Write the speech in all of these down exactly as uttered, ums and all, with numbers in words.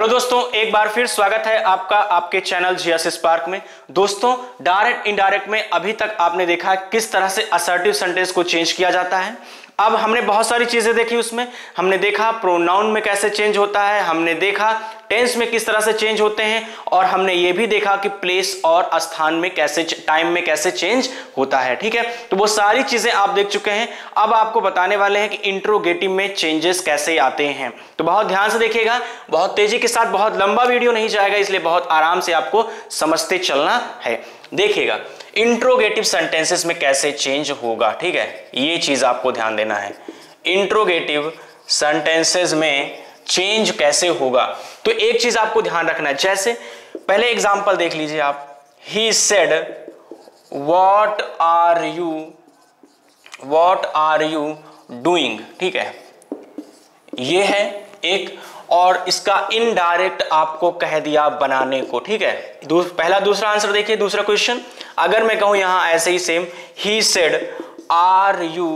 Hello दोस्तों, एक बार फिर स्वागत है आपका आपके चैनल जीएस स्पार्क में। दोस्तों, डायरेक्ट इनडायरेक्ट में अभी तक आपने देखा किस तरह से असर्टिव सेंटेंस को चेंज किया जाता है। अब हमने बहुत सारी चीजें देखी, उसमें हमने देखा प्रोनाउन में कैसे चेंज होता है, हमने देखा टेंस में किस तरह से चेंज होते हैं, और हमने ये भी देखा कि प्लेस और स्थान में कैसे, टाइम में कैसे चेंज होता है। ठीक है, तो वो सारी चीजें आप देख चुके हैं। अब आपको बताने वाले हैं कि इंट्रोगेटिव में चेंजेस कैसे आते हैं। तो बहुत ध्यान से देखिएगा, बहुत तेजी के साथ, बहुत लंबा वीडियो नहीं जाएगा, इसलिए बहुत आराम से आपको समझते चलना है। देखिएगा इंट्रोगेटिव सेंटेंसेस में कैसे चेंज होगा। ठीक है, ये चीज आपको ध्यान देना है। इंट्रोगेटिव सेंटेंसेस में चेंज कैसे होगा, तो एक चीज आपको ध्यान रखना है। जैसे पहले एग्जांपल देख लीजिए आप, he said what are you what are you doing. ठीक है, ये है एक, और इसका इनडायरेक्ट आपको कह दिया बनाने को। ठीक है, दू, पहला दूसरा आंसर देखिए, दूसरा क्वेश्चन। अगर मैं कहूं यहां ऐसे ही same, he said are you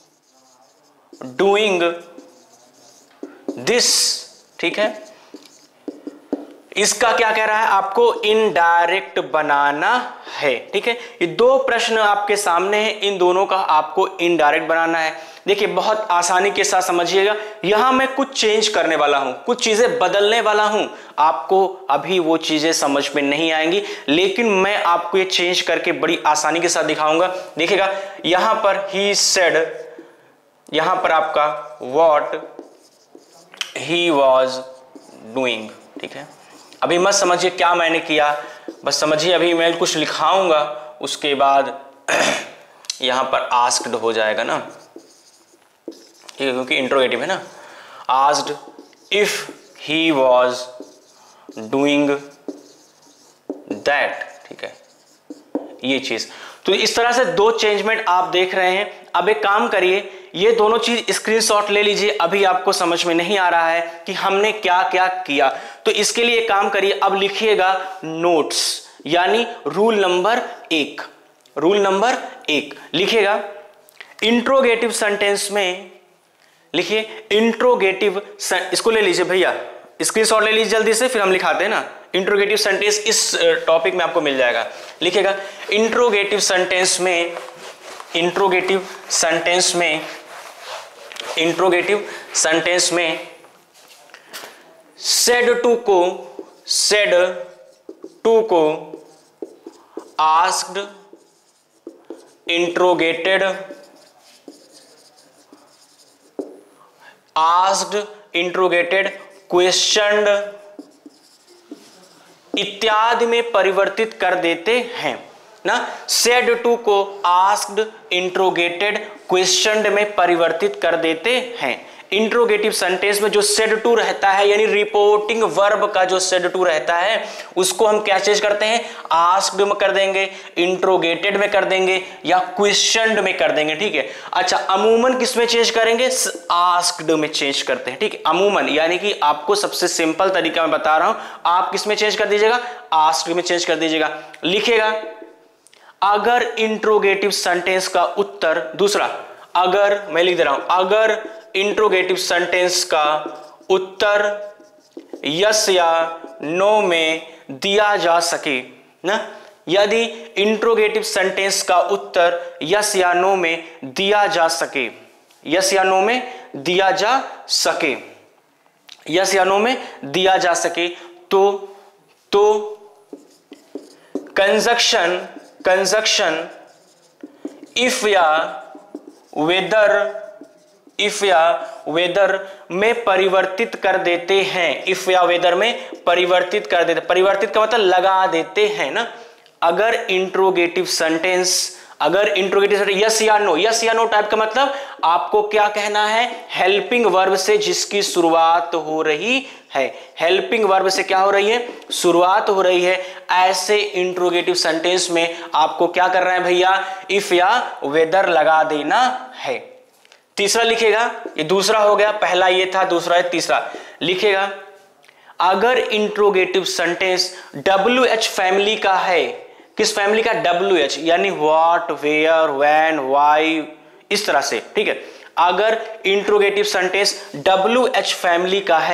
doing this. ठीक है, इसका क्या कह रहा है, आपको इनडायरेक्ट बनाना है। ठीक है, ये दो प्रश्न आपके सामने हैं, इन दोनों का आपको इनडायरेक्ट बनाना है। देखिए बहुत आसानी के साथ समझिएगा, यहां मैं कुछ चेंज करने वाला हूं, कुछ चीजें बदलने वाला हूं। आपको अभी वो चीजें समझ में नहीं आएंगी, लेकिन मैं आपको ये चेंज करके बड़ी आसानी के साथ दिखाऊंगा। देखिएगा यहां पर ही सेड, यहां पर आपका व्हाट ही वॉज डूइंग। ठीक है, अभी मत समझिए क्या मैंने किया, बस समझिए अभी मैं कुछ लिखाऊंगा, उसके बाद यहां पर आस्क्ड हो जाएगा ना। ठीक है, क्योंकि इंट्रोगेटिव है ना। Asked if he was doing that. ठीक है, ये चीज, तो इस तरह से दो चेंजमेंट आप देख रहे हैं। अब एक काम करिए, ये दोनों चीज स्क्रीनशॉट ले लीजिए। अभी आपको समझ में नहीं आ रहा है कि हमने क्या क्या किया, तो इसके लिए काम करिए, अब लिखिएगा नोट्स, यानी रूल नंबर एक। रूल नंबर एक लिखिएगा, इंट्रोगेटिव सेंटेंस में लिखिए इंट्रोगेटिव, इसको ले लीजिए भैया, स्क्रीनशॉट ले लीजिए जल्दी से, फिर हम लिखाते हैं ना। इंट्रोगेटिव सेंटेंस इस टॉपिक में आपको मिल जाएगा। लिखिएगा इंट्रोगेटिव सेंटेंस में, इंट्रोगेटिव सेंटेंस में इंट्रोगेटिव सेंटेंस में सेड टू को सेड टू को asked, interrogated, asked, interrogated, questioned इत्यादि में परिवर्तित कर देते हैं ना। सेड टू को आस्क्ड, इंट्रोगेटेड, क्वेश्चनड में परिवर्तित कर देते हैं। इंट्रोगेटिव सेंटेंस में जो सेड टू रहता है, यानी रिपोर्टिंग वर्ब का जो सेड टू रहता है, उसको हम क्या चेंज करते हैं, आस्क्ड में कर देंगे, इंट्रोगेटेड में कर देंगे, या क्वेश्चनड में कर देंगे। ठीक है, अच्छा अमूमन किस में चेंज करेंगे, आस्क्ड में चेंज करते हैं। ठीक है, अमूमन, यानी कि आपको सबसे सिंपल तरीका मैं बता रहा हूं, आप किस में चेंज कर दीजिएगा, आस्क्ड में चेंज कर दीजिएगा। लिखेगा अगर इंट्रोगेटिव सेंटेंस का उत्तर, दूसरा, अगर मैं लिख दे रहा हूं, अगर इंट्रोगेटिव सेंटेंस का उत्तर यस या नो में दिया जा सके ना, यदि इंट्रोगेटिव सेंटेंस का उत्तर यस या नो में दिया जा सके, यस या नो में दिया जा सके, यस या नो में दिया जा सके, तो तो कंजक्शन कंजक्शन इफ या वेदर, इफ या वेदर में परिवर्तित कर देते हैं। इफ या वेदर में परिवर्तित कर देते, परिवर्तित का मतलब लगा देते हैं ना। अगर इंट्रोगेटिव सेंटेंस, अगर इंट्रोगेटिव यस या नो, यस या नो टाइप का मतलब आपको क्या कहना है, हेल्पिंग वर्ब से जिसकी शुरुआत हो रही है, हेल्पिंग वर्ब से क्या हो रही है, शुरुआत हो रही है, ऐसे इंट्रोगेटिव सेंटेंस में आपको क्या कर रहे हैं भैया, इफ या वेदर लगा देना है। तीसरा लिखेगा, ये दूसरा हो गया, पहला ये था, दूसरा है, तीसरा लिखेगा अगर interrogative sentence W H family का है, किस फैमिली का, डब्ल्यू एच, यानी व्हाट, वेयर, व्हेन, व्हाई, इस तरह से। ठीक है, अगर interrogative sentence W H family का है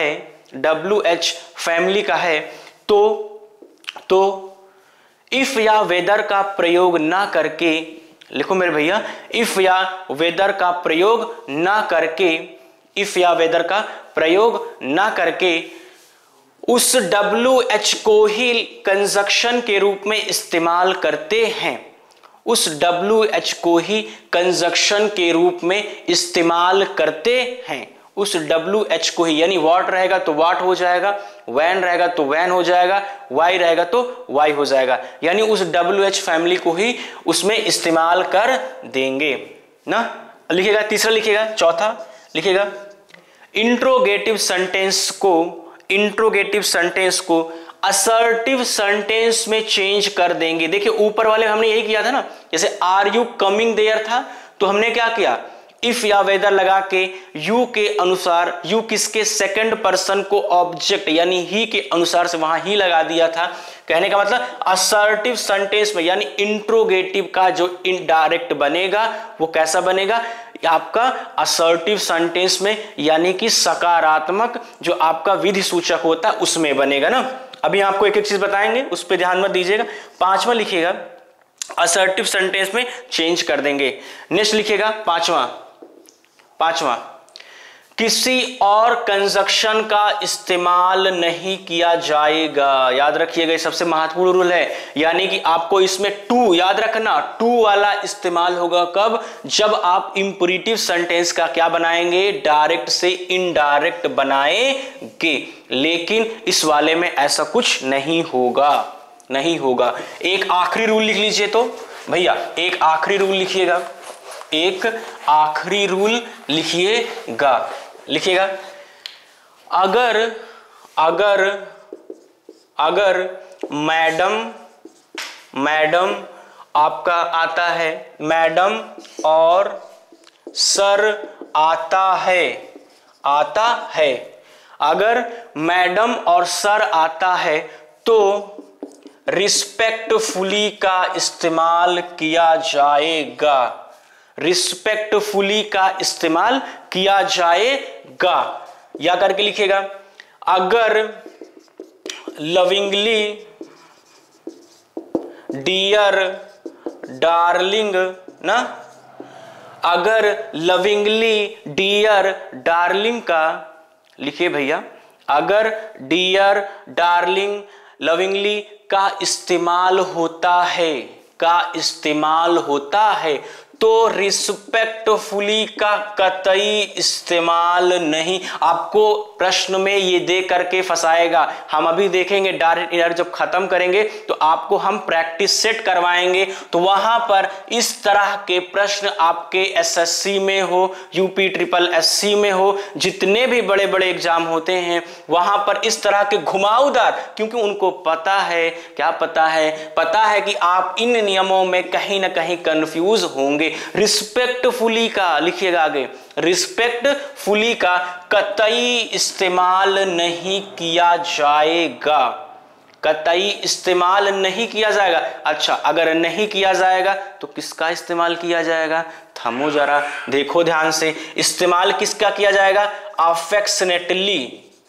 डब्ल्यू एच फैमिली का है तो तो इफ या वेदर का प्रयोग ना करके, लिखो मेरे भैया, इफ या वेदर का प्रयोग ना करके, इफ या वेदर का प्रयोग ना करके उस डब्ल्यू एच को ही कंजक्शन के रूप में इस्तेमाल करते हैं, उस डब्ल्यू एच को ही कंजक्शन के रूप में इस्तेमाल करते हैं, उस डब्ल्यू एच को ही, यानी वॉट रहेगा तो वाट हो जाएगा, वैन रहेगा तो वैन हो जाएगा, वाई रहेगा तो वाई हो जाएगा, यानी उस डब्ल्यू एच फैमिली को ही उसमें इस्तेमाल कर देंगे ना। लिखेगा, तीसरा लिखेगा, चौथा लिखेगा, इंट्रोगेटिव सेंटेंस को, इंट्रोगेटिव सेंटेंस को असर्टिव सेंटेंस में चेंज कर देंगे। देखिए ऊपर वाले हमने यही किया था ना, जैसे आर यू कमिंग देयर था तो हमने क्या किया, इफ या वेदर लगा के यू के अनुसार, यू किसके, सेकंड पर्सन को ऑब्जेक्ट यानी ही के अनुसार से वहां ही लगा दिया था। कहने का मतलब असर्टिव सेंटेंस में यानी इंट्रोगेटिव का जो इनडायरेक्ट बनेगा वो कैसा बनेगा, आपका असर्टिव सेंटेंस में, यानी कि सकारात्मक जो आपका विधि सूचक होता है उसमें बनेगा ना। अभी आपको एक एक चीज बताएंगे, उस पर ध्यान मत दीजिएगा। पांचवा लिखिएगा, असर्टिव सेंटेंस में चेंज कर देंगे। नेक्स्ट लिखिएगा पांचवा, पांचवा किसी और कंजक्शन का इस्तेमाल नहीं किया जाएगा। याद रखिएगा, ये सबसे महत्वपूर्ण रूल है, यानी कि आपको इसमें टू याद रखना, टू वाला इस्तेमाल होगा कब, जब आप इंपरेटिव सेंटेंस का क्या बनाएंगे, डायरेक्ट से इनडायरेक्ट बनाएंगे, लेकिन इस वाले में ऐसा कुछ नहीं होगा, नहीं होगा। एक आखिरी रूल लिख लीजिए तो भैया, एक आखिरी रूल लिखिएगा, एक आखिरी रूल लिखिएगा, लिखिएगा, अगर अगर अगर मैडम, मैडम आपका आता है, मैडम और सर आता है, आता है, अगर मैडम और सर आता है तो रिस्पेक्टफुली का इस्तेमाल किया जाएगा, रिस्पेक्टफुली का इस्तेमाल किया जाएगा। या करके लिखेगा, अगर लविंगली, डियर, डार्लिंग ना, अगर लविंगली, डियर, डार्लिंग का, लिखिए भैया, अगर डियर, डार्लिंग, लविंगली का इस्तेमाल होता है, का इस्तेमाल होता है तो रिस्पेक्टफुली का कतई इस्तेमाल नहीं। आपको प्रश्न में ये दे करके फंसाएगा, हम अभी देखेंगे डायरेक्ट इनडायरेक्ट जब खत्म करेंगे तो आपको हम प्रैक्टिस सेट करवाएंगे, तो वहां पर इस तरह के प्रश्न आपके एसएससी में हो, यूपी ट्रिपल एससी में हो, जितने भी बड़े बड़े एग्जाम होते हैं वहां पर इस तरह के घुमावदार, क्योंकि उनको पता है, क्या पता है, पता है कि आप इन नियमों में कहीं ना कहीं कंफ्यूज होंगे। रिस्पेक्टफुली का लिखिएगा आगे, रिस्पेक्टफुली का कतई इस्तेमाल नहीं किया जाएगा, कतई इस्तेमाल नहीं किया जाएगा। अच्छा, अगर नहीं किया जाएगा तो किसका इस्तेमाल किया जाएगा, थमो जरा, देखो ध्यान से, इस्तेमाल किसका किया जाएगा, अफेक्शनेटली,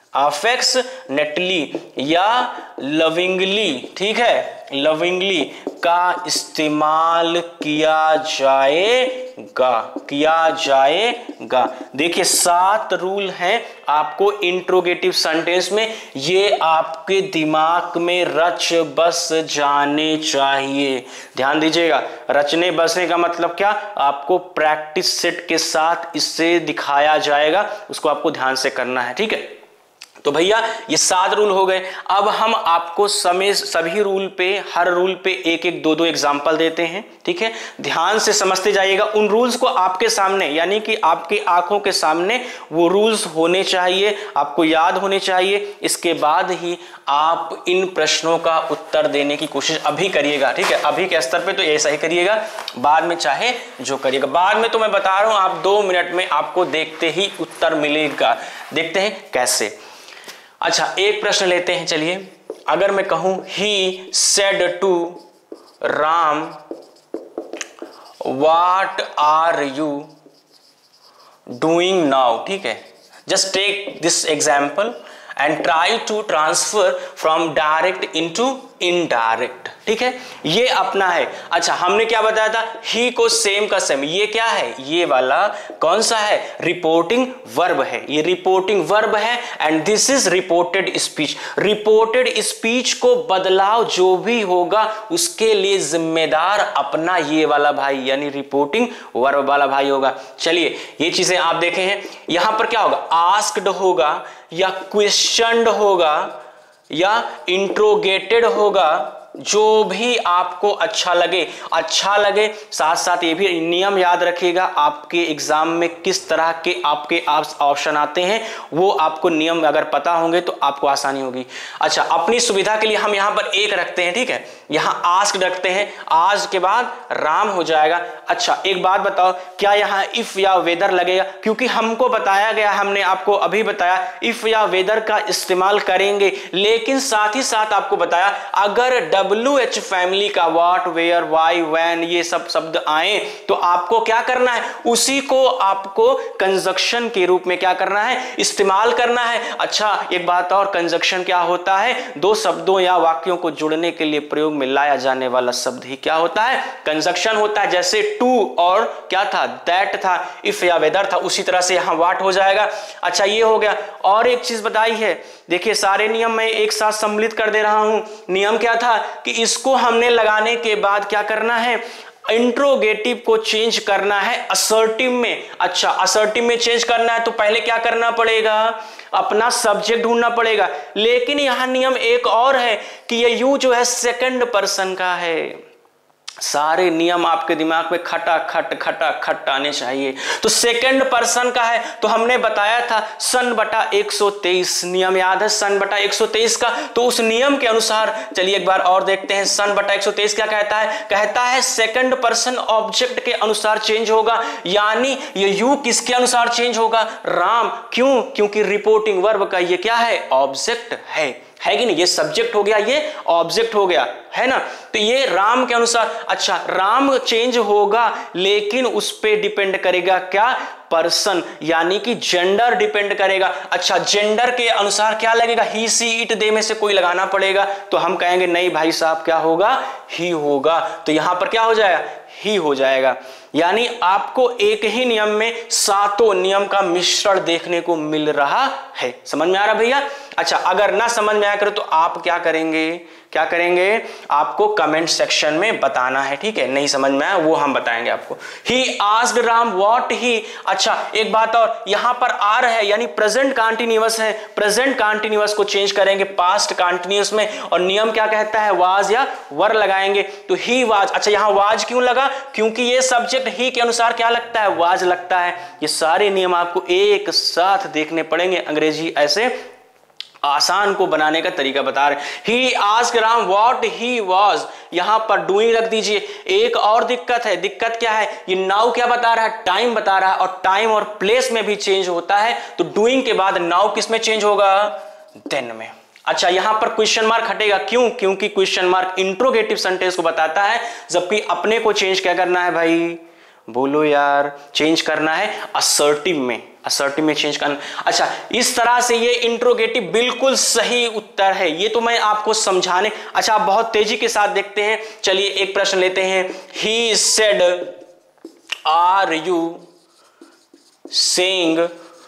अफेक्शनेटली या लविंगली, ठीक है, लविंगली का इस्तेमाल किया जाएगा, किया जाएगा। देखिए सात रूल हैं आपको इंट्रोगेटिव सेंटेंस में, ये आपके दिमाग में रच बस जाने चाहिए। ध्यान दीजिएगा, रचने बसने का मतलब क्या, आपको प्रैक्टिस सेट के साथ इससे दिखाया जाएगा, उसको आपको ध्यान से करना है, ठीक है। तो भैया ये सात रूल हो गए। अब हम आपको समय सभी रूल पे, हर रूल पे एक एक दो दो एग्जाम्पल देते हैं, ठीक है। ध्यान से समझते जाइएगा, उन रूल्स को आपके सामने, यानी कि आपकी आंखों के सामने वो रूल्स होने चाहिए, आपको याद होने चाहिए। इसके बाद ही आप इन प्रश्नों का उत्तर देने की कोशिश अभी करिएगा, ठीक है। अभी के स्तर पे तो ऐसा ही करिएगा, बाद में चाहे जो करिएगा, बाद में तो मैं बता रहा हूं आप दो मिनट में आपको देखते ही उत्तर मिलेगा। देखते हैं कैसे। अच्छा, एक प्रश्न लेते हैं, चलिए। अगर मैं कहूं he said to Ram what are you doing now, ठीक है। Just take this example and try to transfer from direct into indirect. ठीक है, ये अपना है। अच्छा, हमने क्या बताया था, ही को सेम का सेम, ये क्या है, ये वाला कौन सा है, रिपोर्टिंग वर्ब है, ये रिपोर्टिंग वर्ब है and this is reported speech. Reported speech को बदलाव जो भी होगा उसके लिए जिम्मेदार अपना ये वाला भाई यानी रिपोर्टिंग वर्ब वाला भाई होगा। चलिए ये चीजें आप देखे हैं, यहां पर क्या होगा, आस्क्ड होगा या क्वेश्चनड होगा या इंट्रोगेटेड होगा, जो भी आपको अच्छा लगे। अच्छा लगे साथ साथ ये भी नियम याद रखिएगा, आपके एग्जाम में किस तरह के आपके ऑप्शन आते हैं वो आपको नियम अगर पता होंगे तो आपको आसानी होगी। अच्छा, अपनी सुविधा के लिए हम यहां पर एक रखते हैं, ठीक है, यहां आस्क रखते हैं, आज के बाद राम हो जाएगा। अच्छा एक बात बताओ, क्या यहां इफ या वेदर लगेगा, क्योंकि हमको बताया गया, हमने आपको अभी बताया इफ या वेदर का इस्तेमाल करेंगे, लेकिन साथ ही साथ आपको बताया अगर डब्ल्यू एच फैमिली का व्हाट, वेयर, वाई, व्हेन ये सब शब्द आए तो आपको क्या करना है, उसी को आपको कंजक्शन के रूप में क्या करना है, इस्तेमाल करना है। अच्छा एक बात और, कंजक्शन क्या होता है, दो शब्दों या वाक्यों को जुड़ने के लिए प्रयोग में लाया जाने वाला शब्द ही क्या होता है, कंजक्शन होता है। जैसे टू और क्या था, दैट था, इफ या वेदर था, उसी तरह से यहां व्हाट हो जाएगा। अच्छा ये हो गया। और एक चीज बताई है, देखिए सारे नियम मैं एक साथ सम्मिलित कर दे रहा हूं। नियम क्या था कि इसको हमने लगाने के बाद क्या करना है, इंट्रोगेटिव को चेंज करना है असर्टिव में। अच्छा असर्टिव में चेंज करना है तो पहले क्या करना पड़ेगा, अपना सब्जेक्ट ढूंढना पड़ेगा। लेकिन यहां नियम एक और है कि ये यू जो है सेकंड पर्सन का है। सारे नियम आपके दिमाग में खटा खट खटा खट आने चाहिए। तो सेकंड पर्सन का है तो हमने बताया था सन बटा एक सौ तेईस, नियम याद है सन बटा एक सौ तेईस का। तो उस नियम के अनुसार चलिए एक बार और देखते हैं, सन बटा एक सौ तेईस क्या कहता है, कहता है सेकंड पर्सन ऑब्जेक्ट के अनुसार चेंज होगा, यानी ये यू किसके अनुसार चेंज होगा, राम। क्यों, क्योंकि रिपोर्टिंग वर्ब का ये क्या है, ऑब्जेक्ट है, है कि नहीं, ये सब्जेक्ट हो गया, ये ऑब्जेक्ट हो गया, है ना। तो ये राम के अनुसार, अच्छा राम चेंज होगा लेकिन उस पे डिपेंड करेगा क्या, पर्सन यानी कि जेंडर डिपेंड करेगा। अच्छा जेंडर के अनुसार क्या लगेगा, ही सी इट दे में से कोई लगाना पड़ेगा, तो हम कहेंगे नहीं भाई साहब क्या होगा, ही होगा। तो यहां पर क्या हो जाएगा, ही हो जाएगा। यानी आपको एक ही नियम में सातों नियम का मिश्रण देखने को मिल रहा है। समझ में आ रहा भैया। अच्छा अगर ना समझ में आया करे तो आप क्या करेंगे, क्या करेंगे, आपको कमेंट सेक्शन में बताना है, ठीक है, नहीं समझ में आया वो हम बताएंगे आपको। He asked Ram what he. अच्छा एक बात और, यहां पर आर है यानी प्रेजेंट कंटीन्यूअस है, प्रेजेंट कंटीन्यूअस को चेंज करेंगे पास्ट कंटीन्यूअस में, और नियम क्या कहता है, वाज या वर लगाएंगे। तो ही वाज, अच्छा यहां वाज क्यों लगा, क्योंकि ये सब्जेक्ट ही के अनुसार क्या लगता है, वाज लगता है। ये सारे नियम आपको एक साथ देखने पड़ेंगे, अंग्रेजी ऐसे आसान को बनाने का तरीका बता रहे। He asked Ram what he was, यहां पर डूइंग रख दीजिए। एक और दिक्कत है, दिक्कत क्या है, ये नाउ क्या बता रहा है, टाइम बता रहा है, और टाइम और प्लेस में भी चेंज होता है। तो डूइंग के बाद नाउ किस में चेंज होगा, देन में। अच्छा यहां पर क्वेश्चन मार्क हटेगा, क्यों, क्योंकि क्वेश्चन मार्क इंट्रोगेटिव सेंटेंस को बताता है, जबकि अपने को चेंज क्या करना है भाई, बोलो यार, चेंज करना है असर्टिव में, असर्टिव में चेंज करना। अच्छा इस तरह से ये इंट्रोगेटिव बिल्कुल सही उत्तर है, ये तो मैं आपको समझाने। अच्छा आप बहुत तेजी के साथ देखते हैं, चलिए एक प्रश्न लेते हैं। He said are you saying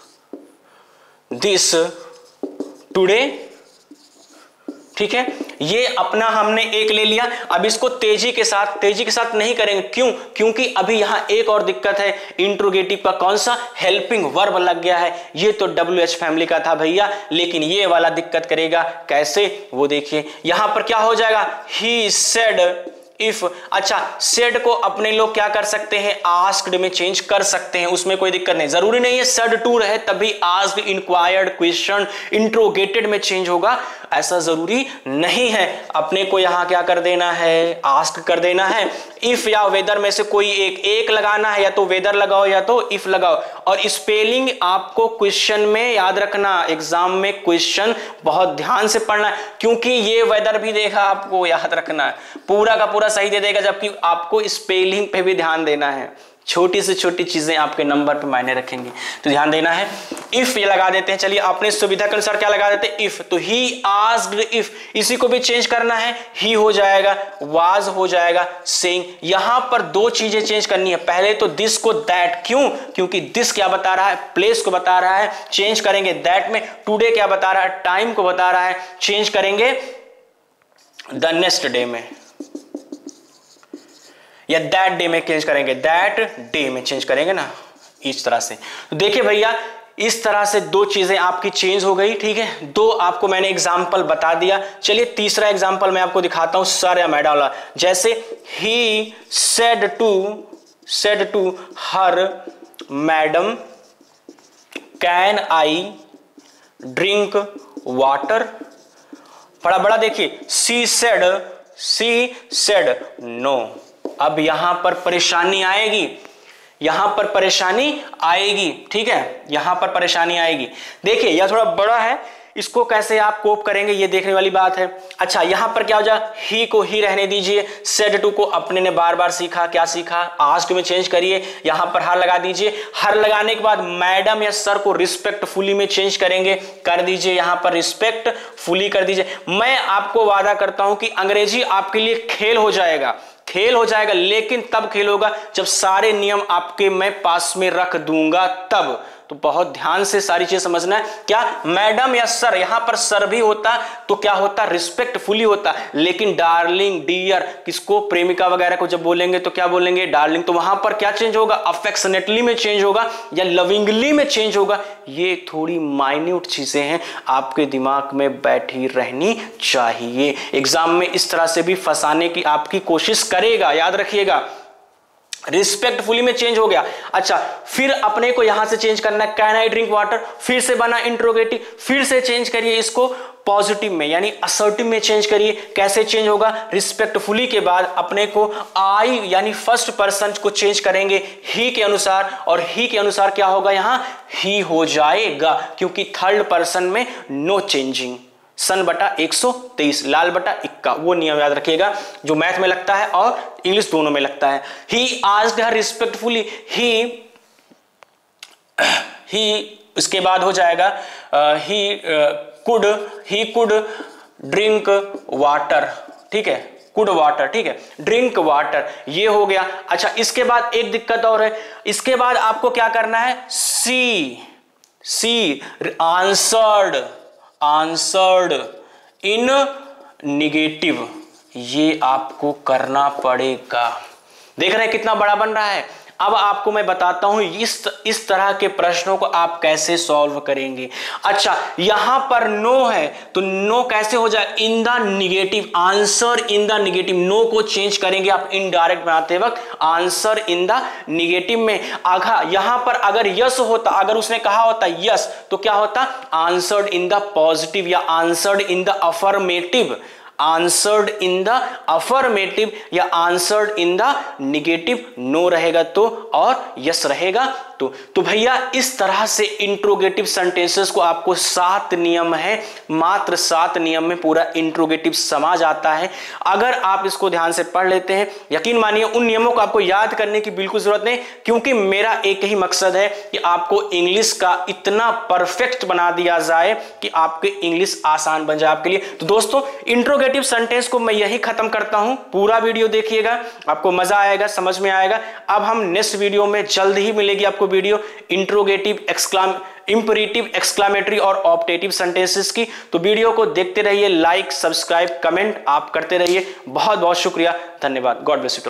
this today, ठीक है, ये अपना हमने एक ले लिया। अब इसको तेजी के साथ, तेजी के साथ नहीं करेंगे, क्यों, क्योंकि अभी यहां एक और दिक्कत है, इंट्रोगेटिव का कौन सा, हेल्पिंग वर्ब लग गया है। ये तो डब्ल्यू एच फैमिली का था भैया, लेकिन ये वाला दिक्कत करेगा, कैसे वो देखिए। यहां पर क्या हो जाएगा, ही सेड इफ। अच्छा सेड को अपने लोग क्या कर सकते हैं, आस्क्ड में चेंज कर सकते हैं, उसमें कोई दिक्कत नहीं, जरूरी नहीं है सेड टू रहे तभी आस्क्ड, इंक्वायर्ड, क्वेश्चन, इंट्रोगेटेड में चेंज होगा, ऐसा जरूरी नहीं है। अपने को यहां क्या कर देना है, आस्क कर देना है। इफ या वेदर में से कोई एक एक लगाना है, या तो वेदर लगाओ या तो इफ लगाओ। और स्पेलिंग आपको क्वेश्चन में याद रखना, एग्जाम में क्वेश्चन बहुत ध्यान से पढ़ना है, क्योंकि ये वेदर भी देखा आपको याद रखना है, पूरा का पूरा सही दे देगा, जबकि आपको स्पेलिंग पे भी ध्यान देना है। छोटी से छोटी चीजें आपके नंबर पे मायने रखेंगी, तो ध्यान देना है। इफ ये लगा देते हैं, चलिए अपने सुविधा के अनुसार क्या लगा देते हैं, इफ। तो ही आस्क्ड इफ, इसी को भी चेंज करना है, ही हो जाएगा, वाज हो जाएगा, सेइंग। यहां पर दो चीजें चेंज करनी है, पहले तो दिस को दैट। क्यों? क्योंकि दिस क्या बता रहा है, प्लेस को बता रहा है, चेंज करेंगे दैट में। टुडे क्या बता रहा है, टाइम को बता रहा है, चेंज करेंगे द नेक्स्ट डे में, या दैट डे में चेंज करेंगे, दैट डे में चेंज करेंगे ना, इस तरह से। तो देखिए भैया, इस तरह से दो चीजें आपकी चेंज हो गई, ठीक है। दो आपको मैंने एग्जाम्पल बता दिया। चलिए तीसरा एग्जाम्पल मैं आपको दिखाता हूं, सर या मैडम वाला। जैसे he said to said to her madam can I drink water. बड़ा बड़ा देखिए, she said she said no. अब यहां पर परेशानी आएगी, यहां पर परेशानी आएगी, ठीक है, यहां पर परेशानी आएगी। देखिए यह थोड़ा बड़ा है, इसको कैसे आप कोप करेंगे ये देखने वाली बात है। अच्छा, यहां पर क्या हो जाए, ही को ही रहने दीजिए, सेड टू को अपने ने बार बार सीखा, क्या सीखा, आस्क्ड में चेंज करिए, यहां पर हर लगा दीजिए। हर लगाने के बाद मैडम या सर को रिस्पेक्टफुली में चेंज करेंगे, कर दीजिए, यहां पर रिस्पेक्टफुली कर दीजिए। मैं आपको वादा करता हूं कि अंग्रेजी आपके लिए खेल हो जाएगा, खेल हो जाएगा, लेकिन तब खेल होगा जब सारे नियम आपके मैं पास में रख दूंगा तब। तो बहुत ध्यान से सारी चीज समझना है। क्या मैडम या सर, यहां पर सर भी होता तो क्या होता, रिस्पेक्टफुली होता। लेकिन डार्लिंग, डियर, किसको, प्रेमिका वगैरह को जब बोलेंगे तो क्या बोलेंगे, डार्लिंग। तो वहां पर क्या चेंज होगा, अफेक्शनेटली में चेंज होगा या लविंगली में चेंज होगा। ये थोड़ी माइन्यूट चीजें हैं, आपके दिमाग में बैठी रहनी चाहिए। एग्जाम में इस तरह से भी फंसाने की आपकी कोशिश करेगा, याद रखिएगा। रिस्पेक्टफुली में चेंज हो गया। अच्छा, फिर अपने को यहां से चेंज करना है, कैन आई ड्रिंक वाटर, फिर से बना इंट्रोगेटिव, फिर से चेंज करिए इसको पॉजिटिव में, यानी असर्टिव में चेंज करिए। कैसे चेंज होगा, रिस्पेक्टफुली के बाद अपने को आई यानी फर्स्ट पर्सन को चेंज करेंगे ही के अनुसार, और ही के अनुसार क्या होगा, यहां ही हो जाएगा, क्योंकि थर्ड पर्सन में नो चेंजिंग। सन बटा एक सौ तेईस, लाल बटा इक्का, वो नियम याद रखिएगा जो मैथ में लगता है और इंग्लिश दोनों में लगता है। ही आस्क्ड हर रिस्पेक्टफुली, ही ही इसके बाद हो जाएगा he could he could drink water, ठीक है, कुड वाटर, ठीक है, ड्रिंक वाटर, ये हो गया। अच्छा, इसके बाद एक दिक्कत और है, इसके बाद आपको क्या करना है, she she answered answered in negative, ये आपको करना पड़ेगा। देख रहे हैं कितना बड़ा बन रहा है। अब आपको मैं बताता हूं इस इस तरह के प्रश्नों को आप कैसे सॉल्व करेंगे। अच्छा, यहां पर नो है तो नो कैसे हो जाए, in the negative, answer in the negative. No को चेंज करेंगे आप इनडायरेक्ट बनाते वक्त, आंसर इन द निगेटिव में। आगा यहां पर अगर यस होता, अगर उसने कहा होता यस, तो क्या होता, आंसर्ड इन द पॉजिटिव या answered in the affirmative, answered in the affirmative या answered in the negative. No रहेगा तो और यस रहेगा तो। तो भैया इस तरह से इंट्रोगेटिव सेंटेंसेस को आपको सात नियम है, मात्र सात नियम में पूरा इंट्रोगेटिव समा जाता है। अगर आप इसको ध्यान से पढ़ लेते हैं, यकीन मानिए उन नियमों को आपको याद करने की बिल्कुल जरूरत नहीं, क्योंकि मेरा एक ही मकसद है कि आपको इंग्लिश का इतना परफेक्ट बना दिया जाए कि आपके इंग्लिश आसान बन जाए आपके लिए। तो दोस्तों, इंट्रोगेटिव सेंटेंस को मैं यही खत्म करता हूं। पूरा वीडियो देखिएगा, आपको मजा आएगा, समझ में आएगा। अब हम नेक्स्ट वीडियो में जल्द ही मिलेगी आपको video interrogative, exclaim imperative, exclamatory और ऑप्टेटिव सेंटेंसेस की। तो वीडियो को देखते रहिए, लाइक, सब्सक्राइब, कमेंट आप करते रहिए। बहुत बहुत शुक्रिया, धन्यवाद। God bless you.